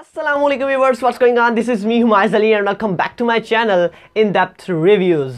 Assalamu alaikum viewers, what's going on? This is me Humayz Ali and welcome back to my channel In Depth Reviews.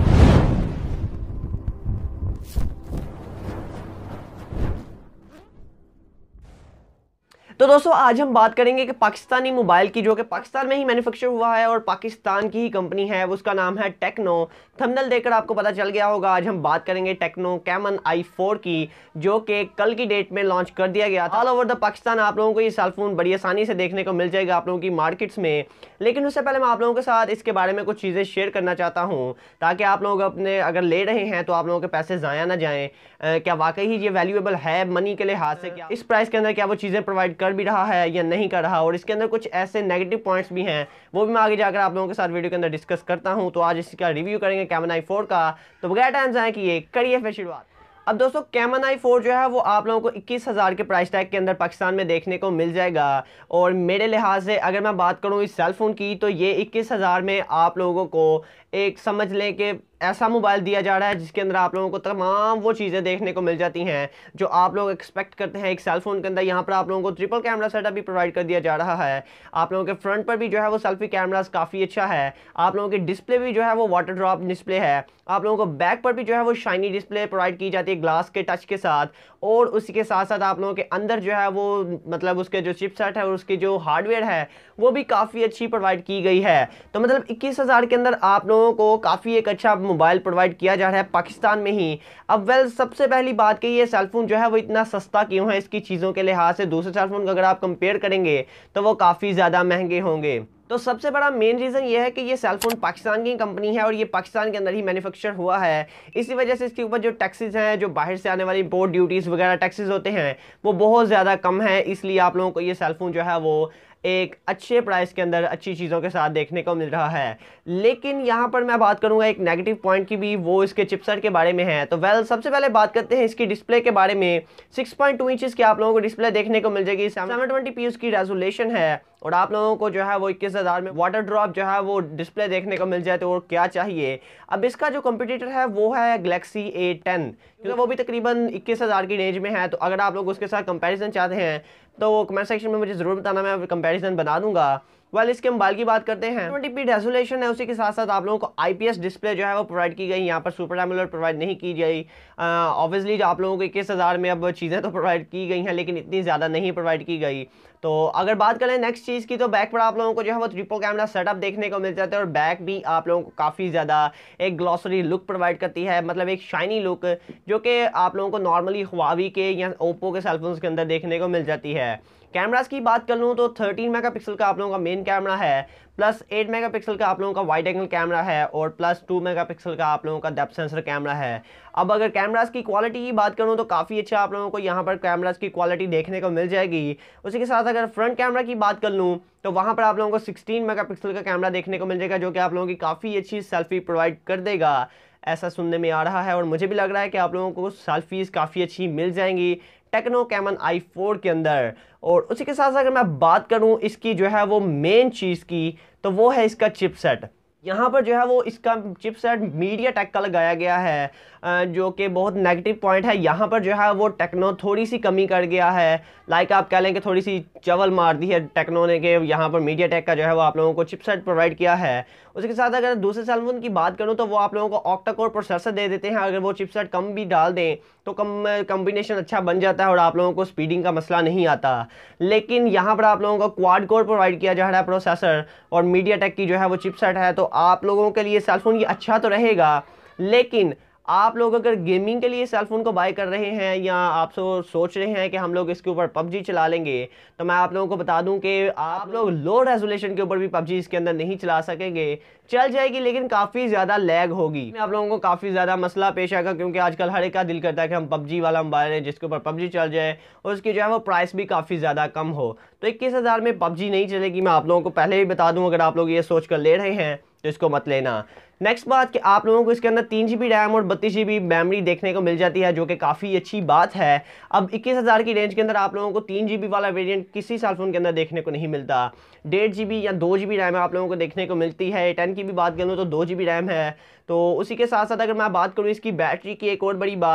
तो दोस्तों आज हम बात करेंगे कि पाकिस्तानी मोबाइल की जो कि पाकिस्तान में ही मैन्युफैक्चर हुआ है और पाकिस्तान की ही कंपनी है, उसका नाम है टेक्नो। थंबनेल देखकर आपको पता चल गया होगा। आज हम बात करेंगे टेक्नो कैमन i4 की, जो कि कल की डेट में लॉन्च कर दिया गया था। ऑल ओवर द पाकिस्तान आप लोगों को ये सेलफोन बड़ी आसानी से देखने को मिल जाएगा आप लोगों की मार्केट्स में। लेकिन उससे पहले मैं आप लोगों के साथ इसके बारे में कुछ चीज़ें शेयर करना चाहता हूँ, ताकि आप लोग अपने अगर ले रहे हैं तो आप लोगों के पैसे ज़ाया ना जाएँ। क्या वाकई ही ये वैल्यूएबल है मनी के लिहाज से? क्या इस प्राइस के अंदर क्या वो चीज़ें प्रोवाइड कर भी रहा है या नहीं कर रहा? और इसके अंदर कुछ ऐसे नेगेटिव पॉइंट्स भी हैं, वो भी मैं आगे जाकर आप लोगों के साथ वीडियो के अंदर डिस्कस करता हूं। तो आज इसका रिव्यू करेंगे कैमन i4 का। तो बगैर टाइम जाए कि ये करिए फिर शुरुआत। अब दोस्तों कैमन i4 जो है वो आप लोगों को 21,000 के प्राइस टैग के अंदर पाकिस्तान में देखने को मिल जाएगा। और मेरे लिहाज से अगर मैं बात करूं इस सेलफोन की, तो ये 21,000 में आप लोगों को एक समझ लें कि ऐसा मोबाइल दिया जा रहा है जिसके अंदर आप लोगों को तमाम वो चीज़ें देखने को मिल जाती हैं जो आप लोग एक्सपेक्ट करते हैं एक सेलफोन के अंदर। यहाँ पर आप लोगों को ट्रिपल कैमरा सेटअप भी प्रोवाइड कर दिया जा रहा है। आप लोगों के फ्रंट पर भी जो है वो सेल्फी कैमरास काफ़ी अच्छा है। आप लोगों की डिस्प्ले भी जो है वो वाटर ड्रॉप डिस्प्ले है। आप लोगों को बैक पर भी जो है वो शाइनी डिस्प्ले प्रोवाइड की जाती है ग्लास के टच के साथ। और उसी के साथ साथ आप लोगों के अंदर जो है वो मतलब उसके जो चिपसेट है और उसकी जो हार्डवेयर है वो भी काफ़ी अच्छी प्रोवाइड की गई है। तो मतलब 21,000 के अंदर आप लोगों को काफ़ी एक अच्छा मोबाइल प्रोवाइड किया जा रहा है पाकिस्तान में ही। अब सबसे पहली बात कि ये सेलफोन जो है वो इतना सस्ता क्यों है इसकी चीज़ों के लिहाज से दूसरे सेलफोन को अगर आप कंपेयर करेंगे तो वो काफ़ी ज़्यादा महंगे होंगे। तो सबसे बड़ा मेन रीज़न ये है कि ये सेलफोन पाकिस्तान की कंपनी है और ये पाकिस्तान के अंदर ही मैन्युफैक्चर हुआ है। इसी वजह से इसके ऊपर जो टैक्सेस हैं, जो बाहर से आने वाली इम्पोर्ट ड्यूटीज़ वगैरह टैक्सेस होते हैं, वो बहुत ज़्यादा कम है। इसलिए आप लोगों को ये सेलफोन जो है वो एक अच्छे प्राइस के अंदर अच्छी चीज़ों के साथ देखने को मिल रहा है। लेकिन यहाँ पर मैं बात करूँगा एक नेगेटिव पॉइंट की भी, वो इसके चिपसेट के बारे में है। तो सबसे पहले बात करते हैं इसकी डिस्प्ले के बारे में। 6.2 इंचज़ की आप लोगों को डिस्प्ले देखने को मिल जाएगी। 720p उसकी रेजोल्यूशन है और आप लोगों को जो है वो 21,000 में वाटर ड्रॉप जो है वो डिस्प्ले देखने को मिल जाए तो और क्या चाहिए। अब इसका जो कंपटीटर है वो है गैलेक्सी A10, क्योंकि वो भी तकरीबन 21,000 की रेंज में है। तो अगर आप लोग उसके साथ कंपैरिजन चाहते हैं तो वो कमेंट सेक्शन में मुझे ज़रूर बताना, मैं कंपैरिजन बना दूंगा। इसके मोबाइल की बात करते हैं। 20p रेजोल्यूशन है, उसी के साथ साथ आप लोगों को IPS डिस्प्ले जो है वो प्रोवाइड की गई। यहाँ पर सुपर एमोलेड प्रोवाइड नहीं की गई। ऑब्वियसली आप लोगों को 21,000 में अब चीज़ें तो प्रोवाइड की गई हैं, लेकिन इतनी ज़्यादा नहीं प्रोवाइड की गई। तो अगर बात करें नेक्स्ट चीज़ की, तो बैक पर आप लोगों को जो है वो ट्रिपल कैमरा सेटअप देखने को मिल जाता है और बैक भी आप लोगों को काफ़ी ज़्यादा एक ग्लॉसरी लुक प्रोवाइड करती है, मतलब एक शाइनी लुक, जो कि आप लोगों को नॉर्मली हुआवी के या ओप्पो के सेलफोन्स के अंदर देखने को मिल जाती है। कैमरास की बात कर लूँ तो 13 मेगापिक्सल का आप लोगों का मेन कैमरा है, प्लस 8 मेगापिक्सल का आप लोगों का वाइड एंगल कैमरा है और प्लस 2 मेगापिक्सल का आप लोगों का डेप्थ सेंसर कैमरा है। अब अगर कैमरास की क्वालिटी की बात करूं तो काफ़ी अच्छा आप लोगों को यहाँ पर कैमरास की क्वालिटी देखने को मिल जाएगी। उसी के साथ अगर फ्रंट कैमरा की बात कर लूँ तो वहाँ पर आप लोगों को 16 मेगापिक्सल का कैमरा देखने को मिल जाएगा, जो कि आप लोगों की काफ़ी अच्छी सेल्फी प्रोवाइड कर देगा, ऐसा सुनने में आ रहा है। और मुझे भी लग रहा है कि आप लोगों को सेल्फीज़ काफ़ी अच्छी मिल जाएंगी टेक्नो कैमन i4 के अंदर। और उसी के साथ अगर मैं बात करूं इसकी जो है वो मेन चीज़ की, तो वो है इसका चिपसेट। यहाँ पर जो है वो इसका चिपसेट मीडियाटेक का लगाया गया है, जो कि बहुत नेगेटिव पॉइंट है। यहाँ पर जो है वो टेक्नो थोड़ी सी कमी कर गया है, लाइक आप कह लें कि थोड़ी सी चवल मार दी है टेक्नो ने कि यहाँ पर मीडियाटेक का जो है वो आप लोगों को चिपसेट प्रोवाइड किया है। उसके साथ अगर दूसरे सेलफोन की बात करूँ तो वो आप लोगों को ऑक्टा कोर प्रोसेसर दे देते हैं। अगर वो चिपसेट कम भी डाल दें तो कम्बिनेशन अच्छा बन जाता है और आप लोगों को स्पीडिंग का मसला नहीं आता। लेकिन यहाँ पर आप लोगों को क्वाड कोर प्रोवाइड किया जा रहा है प्रोसेसर और मीडियाटेक की जो है वो चिपसेट है। तो आप लोगों के लिए सेलफोन ये अच्छा तो रहेगा, लेकिन आप लोग अगर गेमिंग के लिए सेलफोन को बाय कर रहे हैं या आप सोच रहे हैं कि हम लोग इसके ऊपर पबजी चला लेंगे, तो मैं आप लोगों को बता दूं कि आप लोग लो रेजोल्यूशन के ऊपर भी पबजी इसके अंदर नहीं चला सकेंगे। चल जाएगी लेकिन काफ़ी ज़्यादा लैग होगी। आप लोगों को काफ़ी ज़्यादा मसला पेश आएगा, क्योंकि आजकल हर एक का दिल करता है कि हम पबजी वाला मोबाइल है जिसके ऊपर पबजी चल जाए और उसकी जो है वो प्राइस भी काफ़ी ज़्यादा कम हो। तो 21,000 में पबजी नहीं चलेगी, मैं आप लोगों को पहले ही बता दूँ। अगर आप लोग ये सोच कर ले रहे हैं तो इसको मत लेना। नेक्स्ट बात कि आप लोगों को इसके अंदर 3 GB रैम और 32 GB मेमोरी देखने को मिल जाती है, जो कि काफ़ी अच्छी बात है। अब 21,000 की रेंज के अंदर आप लोगों को 3 GB वाला वेरिएंट किसी सेलफोन के अंदर देखने को नहीं मिलता। 1.5 GB या 2 GB रैम आप लोगों को देखने को मिलती है। 10 की भी बात करूँ तो 2 GB रैम है। तो उसी के साथ साथ अगर मैं बात करूँ इसकी बैटरी की, एक और बड़ी बात,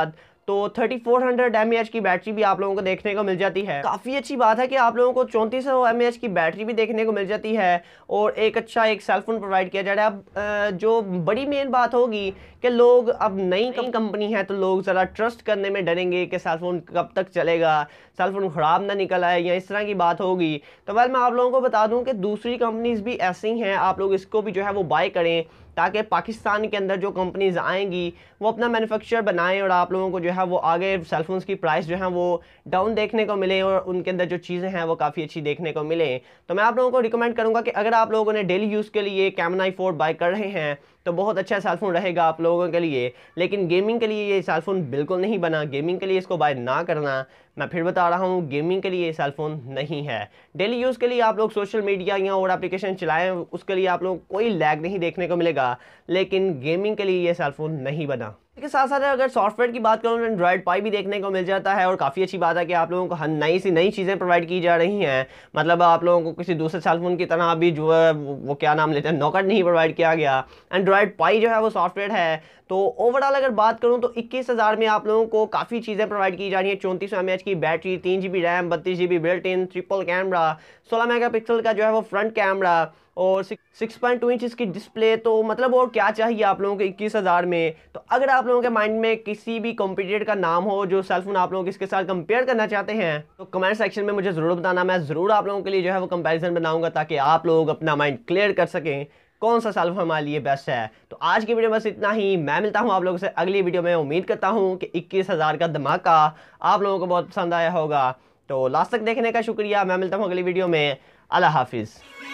तो 3400 mAh की बैटरी भी आप लोगों को देखने को मिल जाती है। काफ़ी अच्छी बात है कि आप लोगों को 3400 mAh की बैटरी भी देखने को मिल जाती है और एक अच्छा एक सेलफोन प्रोवाइड किया जा रहा है। अब जो बड़ी मेन बात होगी कि लोग अब नई कंपनी है तो लोग ज़रा ट्रस्ट करने में डरेंगे कि सेलफोन कब तक चलेगा, सेलफोन ख़राब ना निकल आए या इस तरह की बात होगी। तो वेल मैं आप लोगों को बता दूं कि दूसरी कंपनीज़ भी ऐसी हैं, आप लोग इसको भी जो है वो बाय करें ताकि पाकिस्तान के अंदर जो कंपनीज आएंगी वो अपना मैन्युफैक्चर बनाएं और आप लोगों को जो है वो आगे सेलफोन्स की प्राइस जो है वो डाउन देखने को मिले और उनके अंदर जो चीज़ें हैं वो काफ़ी अच्छी देखने को मिले। तो मैं आप लोगों को रिकमेंड करूंगा कि अगर आप लोगों ने डेली यूज़ के लिए कैमन i4 बाय कर रहे हैं तो बहुत अच्छा सेलफोन रहेगा आप लोगों के लिए, लेकिन गेमिंग के लिए ये सेलफोन बिल्कुल नहीं बना। गेमिंग के लिए इसको बाय ना करना, मैं फिर बता रहा हूँ, गेमिंग के लिए ये सेलफोन नहीं है। डेली यूज़ के लिए आप लोग सोशल मीडिया या और एप्लीकेशन चलाएं, उसके लिए आप लोग कोई लैग नहीं देखने को मिलेगा, लेकिन गेमिंग के लिए ये सेलफोन नहीं बना। इसके साथ साथ अगर सॉफ्टवेयर की बात करूँ तो एंड्रॉयड पाई भी देखने को मिल जाता है और काफ़ी अच्छी बात है कि आप लोगों को हर नई चीज़ें प्रोवाइड की जा रही हैं। मतलब आप लोगों को किसी दूसरे सेलफोन की तरह अभी जो है वो क्या नाम लेते हैं नॉकट नहीं प्रोवाइड किया गया। एंड्रॉयड पाई जो है वो सॉफ्टवेयर है। तो ओवरऑल अगर बात करूं तो 21,000 में आप लोगों को काफ़ी चीज़ें प्रोवाइड की जा रही हैं। 3400 mAh की battery, 3 GB RAM, 32 GB built in, triple camera, 16 megapixel का जो है वो फ्रंट कैमरा और 6.2 इंच की डिस्प्ले। तो मतलब और क्या चाहिए आप लोगों को 21,000 में। तो अगर आप लोगों के माइंड में किसी भी कॉम्पिटिटर का नाम हो जो सेलफोन आप लोग इसके साथ कंपेयर करना चाहते हैं तो कमेंट सेक्शन में मुझे ज़रूर बताना, मैं ज़रूर आप लोगों के लिए जो है वो कंपैरिजन बनाऊंगा ताकि आप लोग अपना माइंड क्लियर कर सकें कौन सा सेलफोन हमारे लिए बेस्ट है। तो आज की वीडियो बस इतना ही, मैं मिलता हूं आप लोगों से अगली वीडियो में। उम्मीद करता हूं कि 21,000 का धमाका आप लोगों को बहुत पसंद आया होगा। तो लास्ट तक देखने का शुक्रिया, मैं मिलता हूं अगली वीडियो में। अल्लाह हाफिज़।